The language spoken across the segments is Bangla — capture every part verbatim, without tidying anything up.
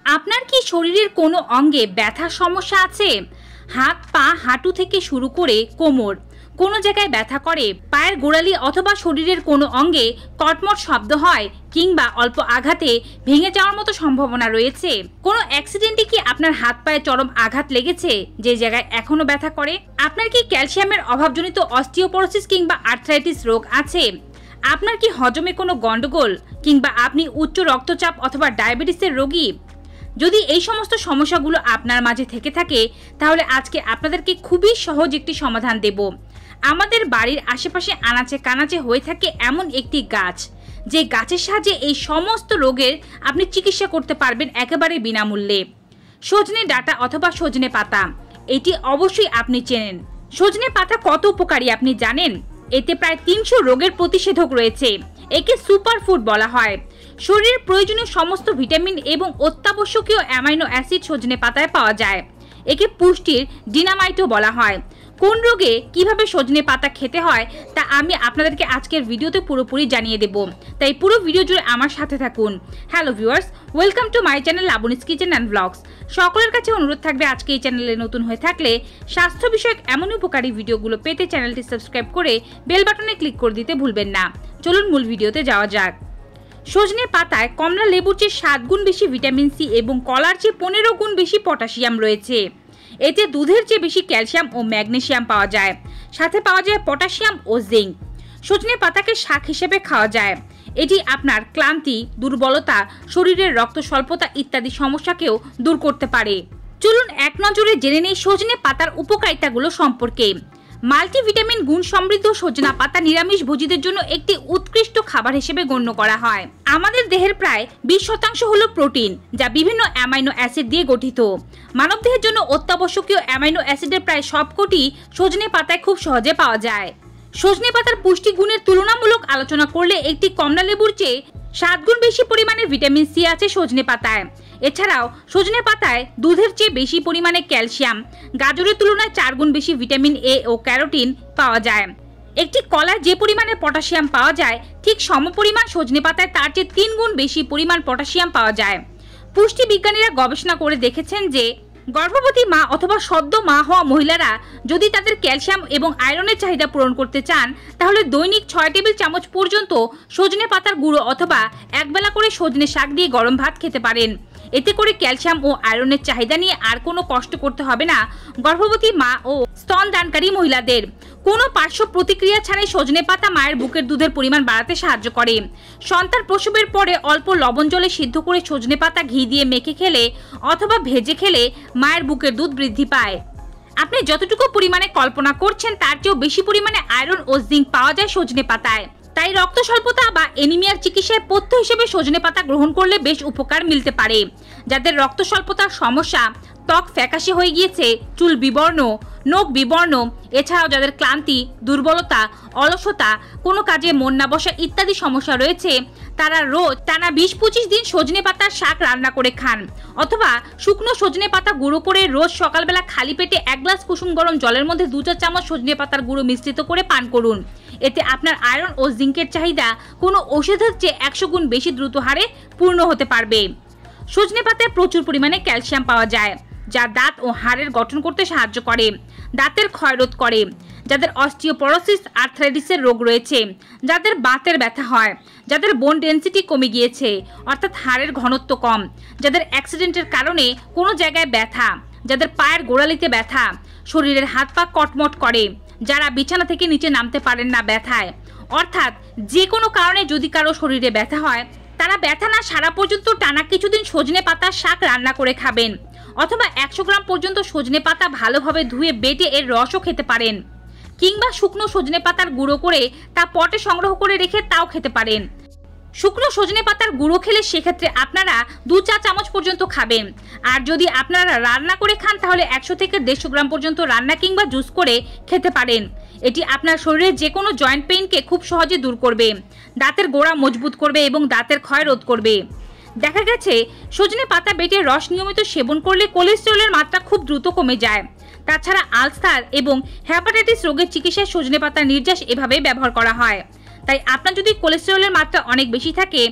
আপনার কি শরীরের কোনো অঙ্গে ব্যথার সমস্যা আছে? হাত পা হাঁটু থেকে শুরু করে কোমর কোনো জায়গায় ব্যথা করে, পায়ের গোড়ালি অথবা শরীরের কোনো অঙ্গে কটমট শব্দ হয় কিংবা অল্প আঘাতে ভেঙে যাওয়ার মতো সম্ভাবনা রয়েছে? কোনো অ্যাক্সিডেন্টে কি আপনার হাত পায়ে চরম আঘাত লেগেছে যে জায়গায় এখনো ব্যথা করে? আপনার কি ক্যালসিয়ামের অভাবজনিত অস্টিওপোরোসিস কিংবা আর্থ্রাইটিস রোগ আছে? আপনার কি হজমে কোনো গন্ডগোল কিংবা আপনি উচ্চ রক্তচাপ অথবা ডায়াবেটিসের রোগী? যদি এই সমস্ত সমস্যাগুলো আপনার মাঝে থেকে থাকে তাহলে আজকে আপনাদেরকে খুবই সহজ একটি সমাধান দেব। আমাদের বাড়ির আশেপাশে আনাচে কানাচে হয়ে থাকে এমন একটি গাছ, যে গাছের সাহায্যে এই সমস্ত রোগের আপনি চিকিৎসা করতে পারবেন একেবারে বিনামূল্যে। সজনে ডাঁটা অথবা সজনে পাতা, এটি অবশ্যই আপনি চেনেন। সজনে পাতা কত উপকারী আপনি জানেন? এতে প্রায় তিনশো রোগের প্রতিষেধক রয়েছে। একে সুপার ফুড বলা হয়। শরীরের প্রয়োজনীয় সমস্ত ভিটামিন এবং অত্যাবশ্যকীয় অ্যামাইনো অ্যাসিড সজনে পাতায় পাওয়া যায়। একে পুষ্টির ডিনামাইটও বলা হয়। কোন রোগে কিভাবে সজনে পাতা খেতে হয় তা আমি আপনাদেরকে আজকের ভিডিওতে পুরোপুরি জানিয়ে দেব, তাই পুরো ভিডিও জুড়ে আমার সাথে থাকুন। Hello viewers, welcome to my channel Laboni's kitchen and blogs. সকলের কাছে অনুরোধ থাকবে আজকে এই চ্যানেলে নতুন হয়ে থাকলে স্বাস্থ্য বিষয়ক এমন উপকারী ভিডিওগুলো পেতে চ্যানেলটি সাবস্ক্রাইব করে বেল বাটনে ক্লিক করে দিতে ভুলবেন না। চলুন মূল ভিডিওতে যাওয়া যাক। সজনে পাতায় কমলা লেবুর চেয়ে সাত গুণ বেশি ভিটামিন সি এবং কলার চেয়ে পনেরো গুণ বেশি পটাশিয়াম রয়েছে। এতে দুধের চেয়ে বেশি ক্যালসিয়াম ও ম্যাগনেসিয়াম পাওয়া যায়, সাথে পাওয়া যায় পটাশিয়াম ও জিঙ্ক। সজনে পাতাকে শাক হিসেবে খাওয়া যায়। এটি আপনার ক্লান্তি, দুর্বলতা, শরীরের রক্ত স্বল্পতা ইত্যাদি সমস্যাকেও দূর করতে পারে। চলুন এক নজরে জেনে নেই সজনে পাতার উপকারিতাগুলো সম্পর্কে। মাল্টিভিটামিন গুণ সমৃদ্ধ সজনা পাতা নিরামিষ ভোজীদের জন্য একটি উৎকৃষ্ট খাবার হিসেবে গণ্য করা হয়। আমাদের দেহের প্রায় বিশ শতাংশ হলো প্রোটিন, যা বিভিন্ন অ্যামাইনো অ্যাসিড দিয়ে গঠিত। মানবদেহের জন্য অত্যাবশ্যকীয় অ্যামাইনো অ্যাসিডের প্রায় সবকটি সজনে পাতায় খুব সহজে পাওয়া যায়। সজনে পাতার পুষ্টি গুণের তুলনামূলক আলোচনা করলে একটি কমলা লেবুর চেয়ে সাত গুণ বেশি পরিমাণে ভিটামিন সি আছে সজনে পাতায়। এছাড়াও সজনে পাতায় দুধের চেয়ে বেশি পরিমাণে ক্যালসিয়াম, গাজরের তুলনায় চার গুণ বেশি ভিটামিন এ ও ক্যারোটিন পাওয়া যায়। একটি কলায় যে পরিমাণে পটাশিয়াম পাওয়া যায় ঠিক সমপরিমাণ সজনে পাতায় তার চেয়ে তিন গুণ বেশি পরিমাণ পটাশিয়াম পাওয়া যায়। পুষ্টি বিজ্ঞানীরা গবেষণা করে দেখেছেন যে গর্ভবতী মা অথবা সদ্য মা হওয়া মহিলারা যদি তাদের ক্যালসিয়াম এবং আয়রনের চাহিদা পূরণ করতে চান তাহলে দৈনিক ছয় টেবিল চামচ পর্যন্ত সজনে পাতার গুঁড়ো অথবা একবেলা করে সজনে শাক দিয়ে গরম ভাত খেতে পারেন। এতে করে ক্যালসিয়াম ও আয়রনের চাহিদা নিয়ে আর কোনো কষ্ট করতে হবে না গর্ভবতী মা ও স্তনদানকারী মহিলাদের। কোনো পার্শ্ব প্রতিক্রিয়া ছাড়াই সজনে পাতা মায়ের বুকের দুধের পরিমাণ বাড়াতে সাহায্য করে। সন্তান প্রসবের পরে অল্প লবণ জলে সিদ্ধ করে সজনে পাতা ঘি দিয়ে মেখে খেলে অথবা ভেজে খেলে মায়ের বুকের দুধ বৃদ্ধি পায়। আপনি যতটুকু পরিমাণে কল্পনা করছেন তার চেয়েও বেশি পরিমাণে আয়রন ও জিঙ্ক পাওয়া যায় সজনে পাতায়। তাই রক্ত স্বল্পতা বা এনিমিয়ার চিকিৎসায় পথ্য হিসেবে সজনে পাতা গ্রহণ করলে বেশ উপকার মিলতে পারে। যাদের রক্ত স্বল্পতার সমস্যা, ত্বক ফ্যাকাশে হয়ে গিয়েছে, চুল বিবর্ণ, নখ বিবর্ণ, এছাড়াও যাদের ক্লান্তি, দুর্বলতা, অলসতা, কোনো কাজে মন না বসা ইত্যাদি সমস্যা রয়েছে, তারা রোজ টানা বিশ পঁচিশ দিন সজনে পাতার শাক রান্না করে খান অথবা শুকনো সজনে পাতা গুঁড়ো করে রোজ সকালবেলা খালি পেটে এক গ্লাস কুসুম গরম জলের মধ্যে দু চার চামচ সজনে পাতার গুঁড়ো মিশ্রিত করে পান করুন। এতে আপনার আয়রন ও জিঙ্কের চাহিদা কোনো ওষুধের চেয়ে একশো গুণ বেশি দ্রুত হারে পূর্ণ হতে পারবে। সজনে পাতায় প্রচুর পরিমাণে ক্যালসিয়াম পাওয়া যায়, যা দাঁত ও হাড়ের গঠন করতে সাহায্য করে, দাঁতের ক্ষয়রোধ করে। যাদের অস্টিওপোরোসিস আর্থ্রাইটিসের রোগ রয়েছে, যাদের বাতের ব্যথা হয়, যাদের বোন ডেন্সিটি কমে গিয়েছে অর্থাৎ হাড়ের ঘনত্ব কম, যাদের অ্যাক্সিডেন্টের কারণে কোনো জায়গায় ব্যথা, যাদের পায়ের গোড়ালিতে ব্যথা, শরীরের হাত পা কটমট করে, যারা বিছানা থেকে নিচে নামতে পারেন না ব্যথায়, অর্থাৎ যে কোনো কারণে যদি কারো শরীরে ব্যথা হয় তারা ব্যথা না সারা পর্যন্ত টানা কিছুদিন সজনে পাতার শাক রান্না করে খাবেন অথবা একশো গ্রাম পর্যন্ত সজনে পাতা ভালোভাবে ধুয়ে বেটে এর রসও খেতে পারেন, কিংবা শুকনো সজনে পাতার গুঁড়ো করে তা পটে সংগ্রহ করে রেখে তাও খেতে পারেন। শুকনো সজনে পাতার গুঁড়ো খেলে সেক্ষেত্রে আপনারা দু চা চামচ পর্যন্ত খাবেন, আর যদি আপনারা রান্না করে খান তাহলে একশো থেকে দেড়শো গ্রাম পর্যন্ত রান্না কিংবা জুস করে খেতে পারেন। এটি আপনার শরীরের যে কোনো জয়েন্ট পেইনকে খুব সহজে দূর করবে, দাঁতের গোড়া মজবুত করবে এবং দাঁতের ক্ষয় রোধ করবে। দেখা গেছে সজনে পাতা বেটে রস নিয়মিত সেবন করলে কোলেস্টেরলের মাত্রা খুব দ্রুত কমে যায়। তাছাড়া আলসার এবং হেপাটাইটিস রোগের চিকিৎসায় সজনে পাতার নির্যাস এভাবে ব্যবহার করা হয়। তাই আপনার যদি কোলেস্টেরলের মাত্রা অনেক বেশি থাকে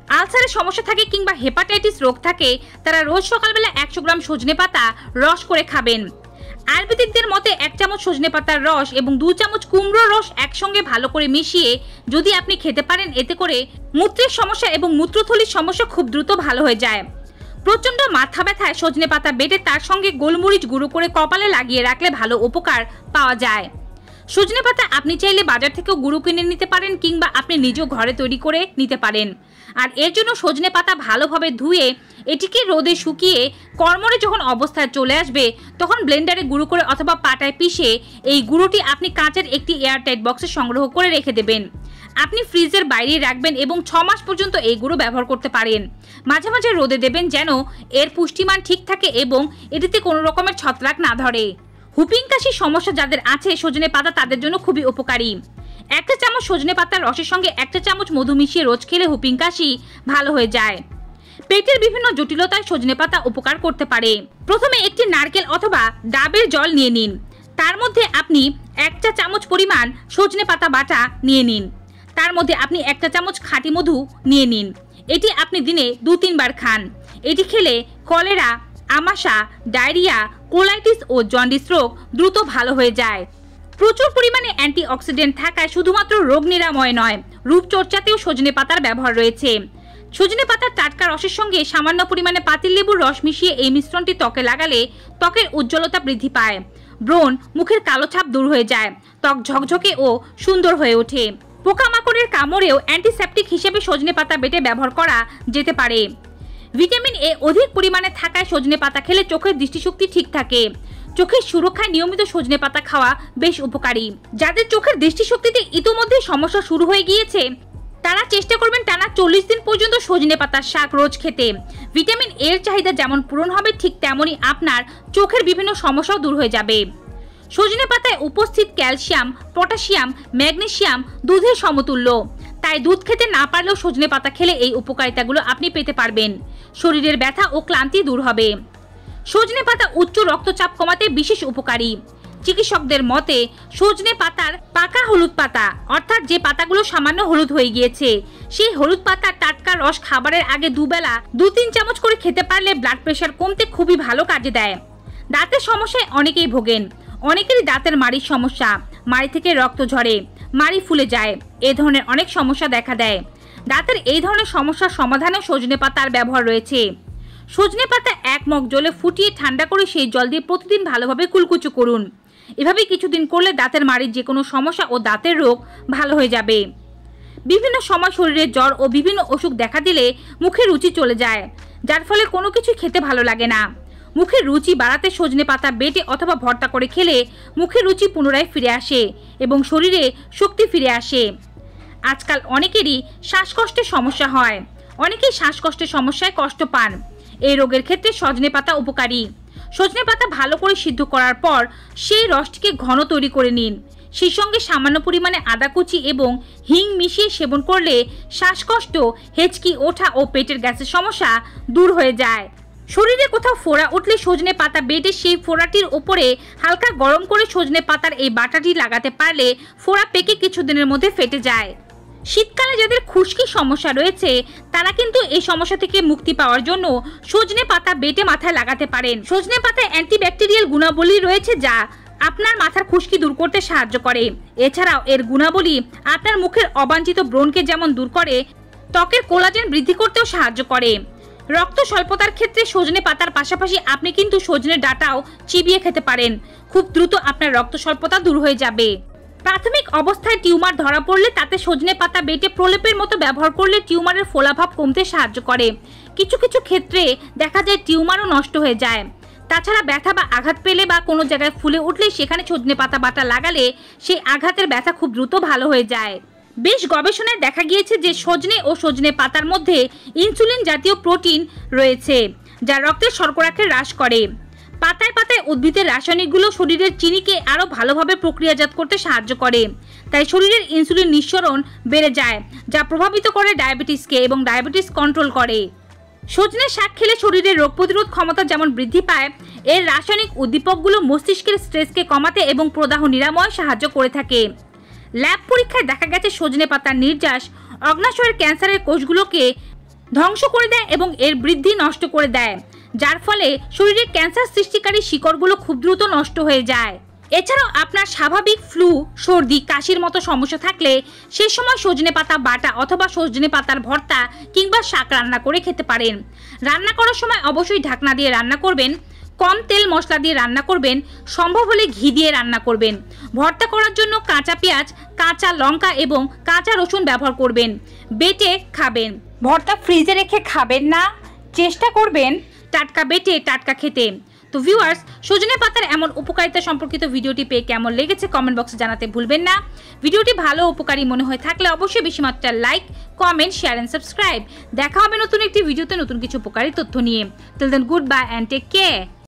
আলসারের সমস্যা থাকে কিংবা হেপাটাইটিস রোগ থাকে তারা রোজ সকালবেলা একশো গ্রাম সজনে পাতা রস করে খাবেন। আয়ুর্বেদিকদের মতে এক চামচ সজনে পাতার রস এবং দু চামচ কুমড়োর রস একসঙ্গে ভালো করে মিশিয়ে যদি আপনি খেতে পারেন, এতে করে মূত্রের সমস্যা এবং মূত্রথলির সমস্যা খুব দ্রুত ভালো হয়ে যায়। প্রচণ্ড মাথা ব্যথায় সজনে পাতা বেটে তার সঙ্গে গোলমরিচ গুঁড়ো করে কপালে লাগিয়ে রাখলে ভালো উপকার পাওয়া যায়। সজনে পাতা আপনি চাইলে বাজার থেকেও গুঁড়ো কিনে নিতে পারেন কিংবা আপনি নিজেও ঘরে তৈরি করে নিতে পারেন। আর এর জন্য সজনে পাতা ভালোভাবে ধুয়ে এটিকে রোদে শুকিয়ে কর্মরে যখন অবস্থায় চলে আসবে তখন ব্লেন্ডারে গুঁড়ো করে অথবা পাটায় পিষে এই গুঁড়োটি আপনি কাঁচের একটি এয়ারটাইট বক্সে সংগ্রহ করে রেখে দেবেন। আপনি ফ্রিজের বাইরে রাখবেন এবং ছ মাস পর্যন্ত এই গুঁড়ো ব্যবহার করতে পারেন। মাঝে মাঝে রোদে দেবেন যেন এর পুষ্টিমান ঠিক থাকে এবং এটিতে কোনো রকমের ছত্রাক না ধরে। হুপিং কাশির সমস্যা যাদের আছে সজনে পাতা তাদের জন্য খুবই উপকারী। একটা চামচ সজনে পাতার রসের সঙ্গে একটা চামচ মধু মিশিয়ে রোজ খেলে হুপিং কাশি ভালো হয়ে যায়। পেটের বিভিন্ন জটিলতায় সজনে পাতা উপকার করতে পারে। প্রথমে একটি নারকেল অথবা ডাবের জল নিয়ে নিন, তার মধ্যে আপনি একটা চামচ পরিমাণ সজনে পাতা বাটা নিয়ে নিন, তার মধ্যে আপনি একটা চামচ খাঁটি মধু নিয়ে নিন। এটি আপনি দিনে দু তিনবার খান। এটি খেলে কলেরা, আমাশা, ডায়রিয়া, কোলাইটিস ও জন্ডিস রোগ দ্রুত ভালো হয়ে যায়। প্রচুর পরিমাণে অ্যান্টিঅক্সিডেন্ট থাকায় শুধুমাত্র রোগ নিরাময় নয়, রূপচর্চাতেও সজনে পাতার ব্যবহার রয়েছে। সজনে পাতার টাটকা রসের সঙ্গে সামান্য পরিমাণে পাতিলেবুর রস মিশিয়ে এই মিশ্রণটি ত্বকে লাগালে ত্বকের উজ্জ্বলতা বৃদ্ধি পায়, ব্রণ, মুখের কালো ছাপ দূর হয়ে যায়, ত্বক ঝকঝকে ও সুন্দর হয়ে ওঠে। পোকামাকড়ের কামড়েও অ্যান্টিসেপটিক হিসেবে সজনে পাতা বেটে ব্যবহার করা যেতে পারে। ভিটামিন এ অধিক পরিমাণে থাকায় সজনে পাতা খেলে চোখের দৃষ্টিশক্তি ঠিক থাকে। চোখের সুরক্ষায় নিয়মিত সজনে পাতা খাওয়া বেশ উপকারী। যাদের চোখের দৃষ্টিশক্তিতে ইতোমধ্যে সমস্যা শুরু হয়ে গিয়েছে তারা চেষ্টা করবেন টানা চল্লিশ দিন পর্যন্ত সজনে পাতার শাক রোজ খেতে। ভিটামিন এর চাহিদা যেমন পূরণ হবে ঠিক তেমনই আপনার চোখের বিভিন্ন সমস্যাও দূর হয়ে যাবে। সজনে পাতায় উপস্থিত ক্যালসিয়াম, পটাশিয়াম, ম্যাগনেসিয়াম দুধের সমতুল্য, তাই দুধ খেতে না পারলেও সজনে পাতা খেলে এই উপকারিতাগুলো আপনি পেতে পারবেন। শরীরের ব্যথা ও ক্লান্তি দূর হবে। সজনে পাতা উচ্চ রক্তচাপ কমাতে বিশেষ উপকারী। চিকিৎসকদের মতে সজনে পাতার পাকা হলুদ পাতা, অর্থাৎ যে পাতাগুলো সামান্য হলুদ হয়ে গিয়েছে, সেই হলুদ পাতার টাটকা রস খাবারের আগে দুবেলা দু তিন চামচ করে খেতে পারলে ব্লাড প্রেশার কমতে খুবই ভালো কাজে দেয়। দাঁতের সমস্যায় অনেকেই ভোগেন। অনেকেরই দাঁতের মাড়ির সমস্যা, মাড়ি থেকে রক্ত ঝরে, মাড়ি ফুলে যায়, এ ধরনের অনেক সমস্যা দেখা দেয়। দাঁতের এই ধরনের সমস্যার সমাধানে সজনে পাতার ব্যবহার রয়েছে। সজনে পাতা এক মগ জলে ফুটিয়ে ঠান্ডা করে সেই জল দিয়ে প্রতিদিন ভালোভাবে কুলকুচো করুন। এভাবে কিছুদিন করলে দাঁতের মাড়ির যে কোনো সমস্যা ও দাঁতের রোগ ভালো হয়ে যাবে। বিভিন্ন সময় শরীরে জ্বর ও বিভিন্ন অসুখ দেখা দিলে মুখে রুচি চলে যায়, যার ফলে কোনো কিছু খেতে ভালো লাগে না। মুখের রুচি বাড়াতে সজনে পাতা বেটে অথবা ভর্তা করে খেলে মুখের রুচি পুনরায় ফিরে আসে এবং শরীরে শক্তি ফিরে আসে। আজকাল অনেকেরই শ্বাসকষ্টের সমস্যা হয়, অনেকেই শ্বাসকষ্টের সমস্যায় কষ্ট পান। এই রোগের ক্ষেত্রে সজনে পাতা উপকারী। সজনে পাতা ভালো করে সিদ্ধ করার পর সেই রসটিকে ঘন তৈরি করে নিন। সেই সঙ্গে সামান্য পরিমাণে আদা কুচি এবং হিং মিশিয়ে সেবন করলে শ্বাসকষ্ট, হেঁচকি ওঠা ও পেটের গ্যাসের সমস্যা দূর হয়ে যায়। শরীরে কোথাও ফোড়া উঠলে সজনে পাতা বেটে সেই ফোড়াটির ওপরে হালকা গরম করে সজনে পাতার এই বাটাটি লাগাতে পারলে ফোড়া পেকে কিছুদিনের মধ্যে ফেটে যায়। শীতকালে যাদের খুশকি সমস্যা রয়েছে তারা কিন্তু এই সমস্যা থেকে মুক্তি পাওয়ার জন্য সজনে পাতা বেটে মাথায় লাগাতে পারেন। সজনে পাতায় অ্যান্টিব্যাকটেরিয়াল গুণাবলী রয়েছে যা আপনার মাথার খুশকি দূর করতে সাহায্য করে। এছাড়াও এর গুণাবলী আপনার মুখের অবাঞ্ছিত ব্রণকে যেমন দূর করে, ত্বকের কোলাজেন বৃদ্ধি করতেও সাহায্য করে। রক্ত স্বল্পতার ক্ষেত্রে সজনে পাতার পাশাপাশি আপনি কিন্তু সজনে ডাঁটাও চিবিয়ে খেতে পারেন। খুব দ্রুত আপনার রক্ত স্বল্পতা দূর হয়ে যাবে। প্রাথমিক অবস্থায় টিউমার ধরা পড়লে তাতে সজনে পাতা বেটে প্রলেপের মতো ব্যবহার করলে টিউমারের ফোলাভাব কমতে সাহায্য করে। কিছু কিছু ক্ষেত্রে দেখা যায় টিউমারও নষ্ট হয়ে যায়। তাছাড়া ব্যথা বা আঘাত পেলে বা কোনো জায়গায় ফুলে উঠলে সেখানে সজনে পাতা বাটা লাগালে সেই আঘাতের ব্যথা খুব দ্রুত ভালো হয়ে যায়। বেশ গবেষণায় দেখা গিয়েছে যে সজনে ও সজনে পাতার মধ্যে ইনসুলিন জাতীয় প্রোটিন রয়েছে যা রক্তের শর্করাকে হ্রাস করে। পাতায় পাতায় উদ্ভিদের রাসায়নিকগুলো শরীরের চিনিকে আরও ভালোভাবে প্রক্রিয়াজাত করতে সাহায্য করে, তাই শরীরের ইনসুলিন নিঃসরণ বেড়ে যায় যা প্রভাবিত করে ডায়াবেটিসকে এবং ডায়াবেটিস কন্ট্রোল করে। সজনে শাক খেলে শরীরের রোগ প্রতিরোধ ক্ষমতা যেমন বৃদ্ধি পায়, এর রাসায়নিক উদ্দীপকগুলো মস্তিষ্কের স্ট্রেসকে কমাতে এবং প্রদাহ নিরাময় সাহায্য করে থাকে। ল্যাব পরীক্ষায় দেখা গেছে সজনে পাতার নির্যাস অগ্নাশয়ের ক্যান্সারের কোষগুলোকে ধ্বংস করে দেয় এবং এর বৃদ্ধি নষ্ট করে দেয়, যার ফলে শরীরে ক্যান্সার সৃষ্টিকারী শিকড়গুলো খুব দ্রুত নষ্ট হয়ে যায়। এছাড়াও আপনার স্বাভাবিক ফ্লু, সর্দি, কাশির মতো সমস্যা থাকলে সে সময় সজনে পাতা বাটা অথবা সজনে পাতার ভর্তা কিংবা শাক রান্না করে খেতে পারেন। রান্না করার সময় অবশ্যই ঢাকনা দিয়ে রান্না করবেন, কম তেল মশলা দিয়ে রান্না করবেন, সম্ভব হলে ঘি দিয়ে রান্না করবেন। ভর্তা করার জন্য কাঁচা পেঁয়াজ, কাঁচা লঙ্কা এবং কাঁচা রসুন ব্যবহার করবেন, বেটে খাবেন। ভর্তা ফ্রিজে রেখে খাবেন না, চেষ্টা করবেন টাটকা বেটে টাটকা খেতে। তো ভিউয়ার্স, সজনে পাতার এমন উপকারিতা সম্পর্কিত ভিডিওটি পেয়ে কেমন লেগেছে কমেন্ট বক্সে জানাতে ভুলবেন না। ভিডিওটি ভালো উপকারী মনে হয়ে থাকলে অবশ্যই বেশি মাত্রায় like, comment, share and subscribe. দেখা হবে নতুন একটি ভিডিওতে নতুন কিছু উপকারী তথ্য নিয়ে। Till then, goodbye and take care.